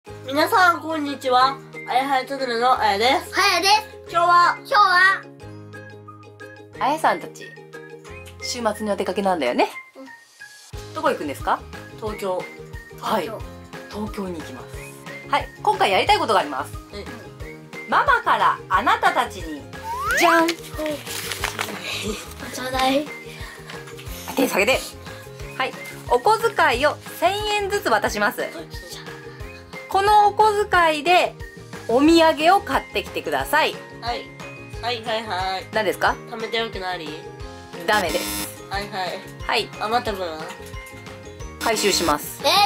皆さんこんにちは。あやはやチャンネルのあやです。 はやです。 今日はあやさんたち週末にお出かけなんだよね。どこ行くんですか？ 東京。 はい、東京に行きます。はい、今回やりたいことがあります。ママからあなたたちにじゃんちょうだい。 手下げて、はい、お小遣いを1000円ずつ渡します。このお小遣いでお土産を買ってきてください。 はいはいはいはい。 何ですか？ 貯めてよくなり。 ダメです。 はいはい。 はい、 余った分は回収します。 ダメ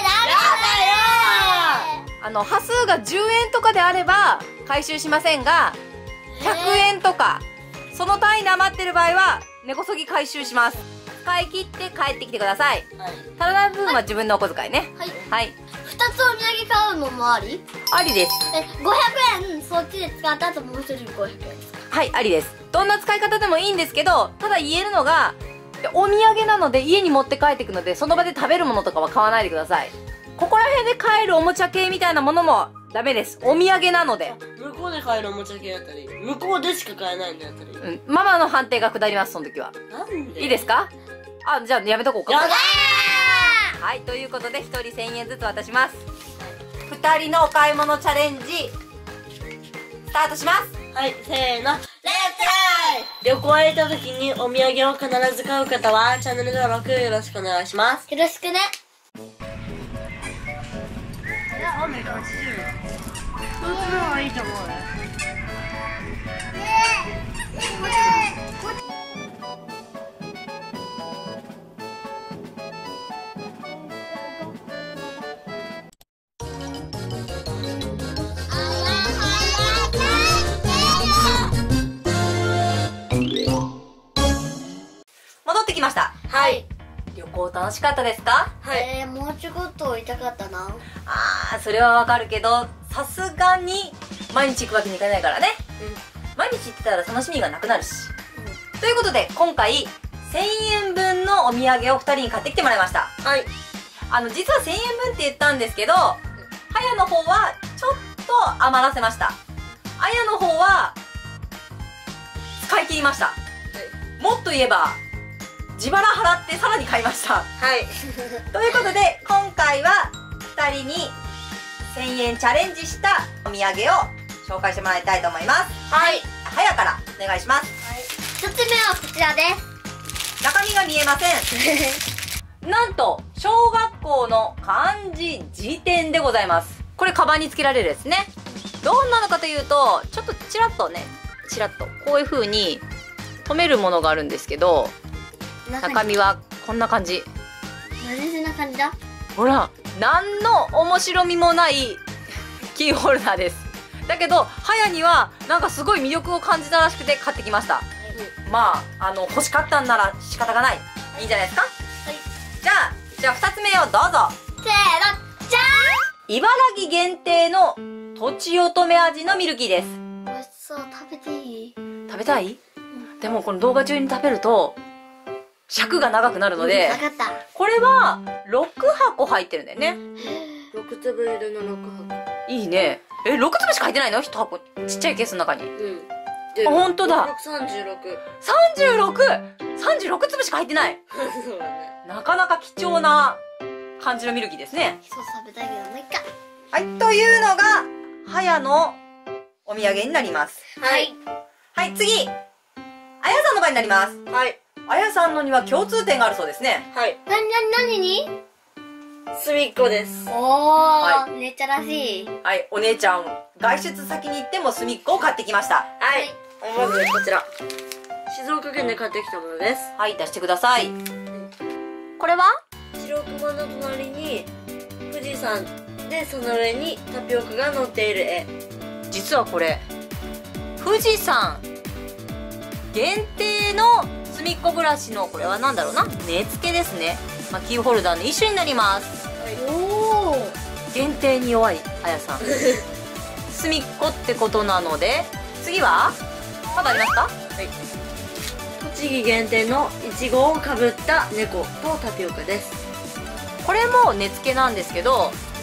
端数が10円とかであれば回収しませんが、100円とかその単位で余ってる場合は根こそぎ回収します。使い切って帰ってきてください。 はい。 ただ分は自分のお小遣いね。 はい。 はい、 二つお土産買うのもあり？ ありです。 500円そっちで使った後もう一人500円ですか？ はい、ありです。どんな使い方でもいいんですけど、ただ言えるのがお土産なので家に持って帰っていくので、その場で食べるものとかは買わないでください。ここら辺で買えるおもちゃ系みたいなものもダメです。お土産なので。 向こうで買えるおもちゃ系だったり、向こうでしか買えないんだったり。 ママの判定が下ります、その時は。 なんで？ いいですか？あ、じゃあやめとこうか。 やだはい、ということで1人1000円ずつ渡します。2人のお買い物チャレンジスタートします。 はい、せーの。レッツ旅行へ行った時にお土産を必ず買う方はチャンネル登録よろしくお願いします。 よろしくね。 雨が80。そっちの方がいいと思うね。 戻ってきました。 はい。 旅行楽しかったですか？ はい。 もうちょこっと痛かったな。 それはわかるけど、さすがに毎日行くわけにいかないからね。毎日行ってたら楽しみがなくなるし。ということで今回1000円分のお土産を2人に買ってきてもらいました。 はい。 実は1000円分って言ったんですけど、はやの方はちょっと余らせました。あやの方は使い切りました。もっと言えば自腹払ってさらに買いました。 はい。 ということで今回は2人に1000円チャレンジしたお土産を紹介してもらいたいと思います。 はい。 はやからお願いします。 一つ目はこちらです。 中身が見えません。なんと小学校の漢字辞典でございます。これカバンにつけられるですね。どんなのかというと、ちょっとチラッとこういう風に留めるものがあるんですけど、中身はこんな感じ。 何でそんな感じだ？ ほら、何の面白みもないキーホルダーです。だけどはやにはなんかすごい魅力を感じたらしくて買ってきました。まあ欲しかったんなら仕方がない。いいんじゃないですか？はい。じゃあ2つ目をどうぞ。 せーの、じゃ茨城限定のとちおとめ味のミルキーです。 ーん。美味しそう。食べていい？ 食べたい？でもこの動画中に食べると尺が長くなるので、 わかった。 これは6箱入ってるんだよね。 6粒入りの6箱。 いいね。6粒しか入ってないの？ 1 箱。ちっちゃいケースの中に。 で、 ほんとだ。 36。 36粒しか入ってない。 そうだね。 なかなか貴重な感じのミルキーですね。 そう食べたいけどもう一回。 はい、というのがはやのお土産になります。 はい。 はい、次あやさんの場合になります。 はい。 あやさんのには共通点があるそうですね。 はい。 何に？ 隅っこです。 はめっちゃらしい。 はい、お姉ちゃん外出先に行っても隅っこを買ってきました。 はい。まずこちら。静岡県で買ってきたものです。 はい、出してください。これは白熊の隣に富士山で、その上にタピオカが乗っている絵。 実はこれ富士山限定の隅っこ暮らしの、これは何だろうな、根付けですね。キーホルダーの一種になります。 おお。 限定に弱いあやさん隅っこってことなので、次はまだありますか？ はい。栃木限定のいちごをかぶった猫とタピオカです。 これも根付けなんですけど、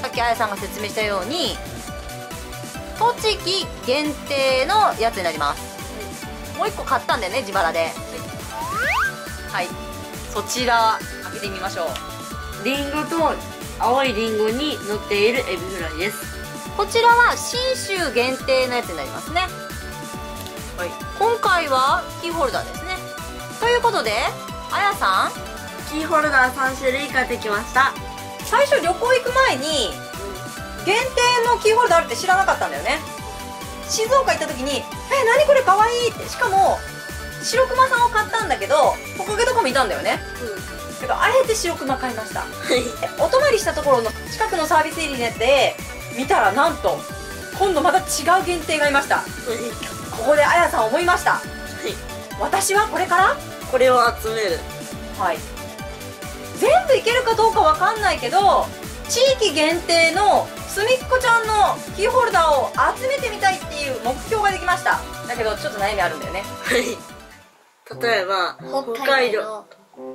さっきあやさんが説明したように栃木限定のやつになります。もう1個買ったんだよね、自腹で。はい、そちら開けてみましょう。 リンゴと青いリンゴに乗っているエビフライです。 こちらは信州限定のやつになりますね。はい、今回はキーホルダーですね。ということであやさん、 キーホルダー3種類買ってきました。 最初旅行行く前に限定のキーホルダーあるって知らなかったんだよね。静岡行った時に「何これかわいい」って、しかも白熊さんを買ったんだけどトカゲとかもいたんだよね。けどあえて白熊買いました。お泊まりしたところの近くのサービスエリアで見たら、なんと今度また違う限定がいました。ここであやさん思いました。私はこれからこれを集める。 はい、全部いけるかどうかわかんないけど、地域限定のすみっこちゃんのキーホルダーを集めてみたいっていう目標ができました。だけどちょっと悩みあるんだよね。 例えば北海道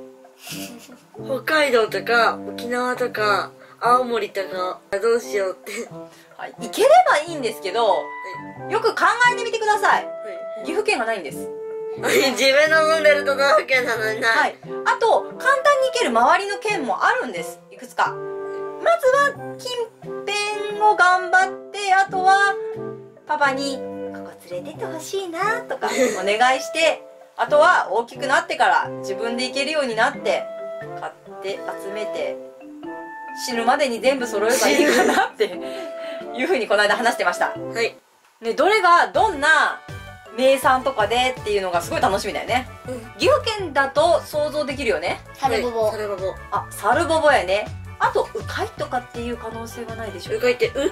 とか沖縄とか青森とかどうしようって。 はい、いければいいんですけど、よく考えてみてください。岐阜県がないんです。 自分の住んでる都道府県なのにない。 はい、あと簡単に行ける周りの県もあるんです、いくつか。まずは近辺を頑張って、あとはパパに「ここ連れてってほしいな」とかお願いして、あとは大きくなってから自分で行けるようになって買って集めて、死ぬまでに全部揃えばいいかなっていうふうにこの間話してました。 はい。 ね、どれがどんな名産とかでっていうのがすごい楽しみだよね。岐阜県だと想像できるよね。 サルボボ。 サルボボ。 あ、サルボボやね。あとうかいとかっていう可能性はないでしょうかいってそれ。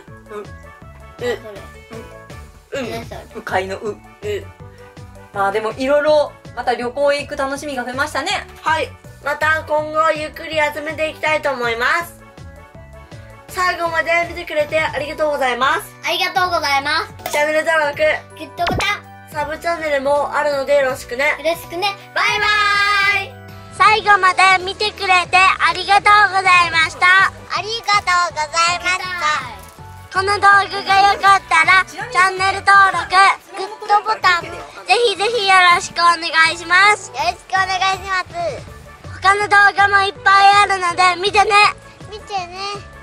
うかいのう。まあでもいろいろまた旅行へ行く楽しみが増えましたね。 はい。また今後ゆっくり集めていきたいと思います。最後まで見てくれてありがとうございます。 ありがとうございます。 チャンネル登録、 グッドボタン、 サブチャンネルもあるのでよろしくね。 よろしくね。 バイバーイ。 最後まで見てくれてありがとうございました。ありがとうございました。この動画が良かったらチャンネル登録、グッドボタン、ぜひぜひよろしくお願いします。よろしくお願いします。他の動画もいっぱいあるので見てね。見てね。